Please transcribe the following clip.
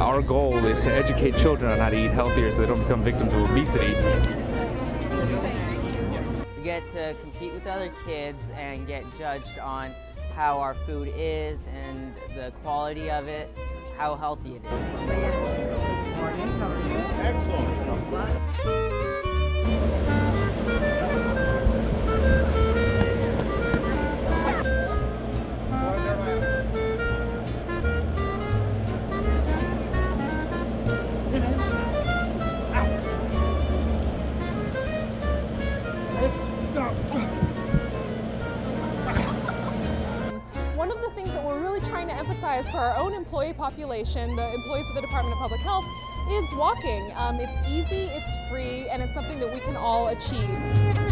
our goal is to educate children on how to eat healthier so they don't become victims of obesity. We get to compete with other kids and get judged on how our food is and the quality of it, how healthy it is. One of the things that we're really trying to emphasize for our own employee population, the employees of the Department of Public Health, is walking. It's easy, it's free, and it's something that we can all achieve.